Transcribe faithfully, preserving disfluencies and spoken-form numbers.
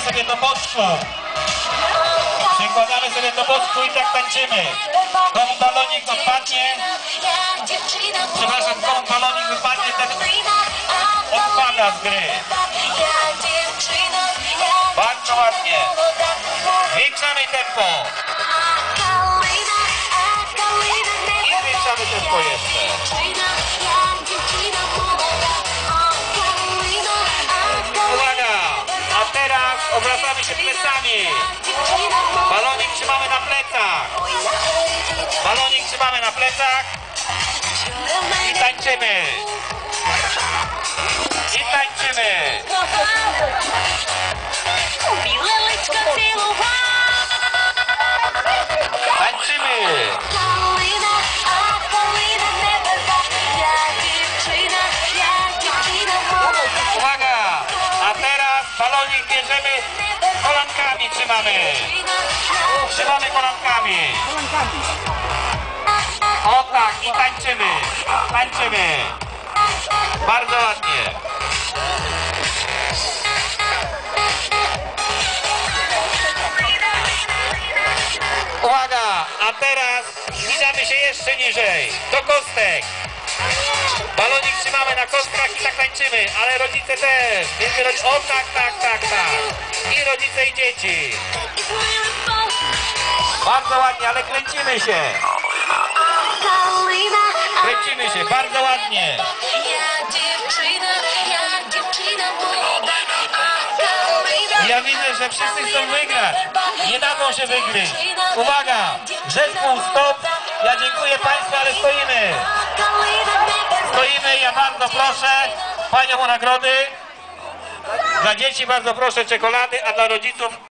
sobie do boczku. Przykładamy sobie do boczku i tak tańczymy. Komu balonik odpadnie, przepraszam, komu balonik wypadnie, ten odpada z gry. Bardzo ładnie. Zwiększamy tempo. I zwiększamy tempo jeszcze. Uwaga! A teraz obracamy się plecami. Balonik trzymamy na plecach. Balonik trzymamy na plecach. I tańczymy. I tańczymy. Tańczymy. Uwaga! A teraz balonik bierzemy, kolankami trzymamy. Trzymamy kolankami. O tak, i tańczymy. Tańczymy. Bardzo ładnie. Uwaga! A teraz zbliżamy się jeszcze niżej. Do kostek. Balonik trzymamy na kostkach i tak tańczymy, ale rodzice też. Między rodzic... O tak, tak, tak, tak. I rodzice i dzieci. Bardzo ładnie, ale kręcimy się. Kręcimy się, bardzo ładnie. Ja widzę, że wszyscy chcą wygrać. Nie dadzą się wygryźć. Uwaga! Zespół stop. Ja dziękuję Państwu, ale stoimy. Stoimy, ja bardzo proszę Panią o nagrody. Dla dzieci bardzo proszę czekolady, a dla rodziców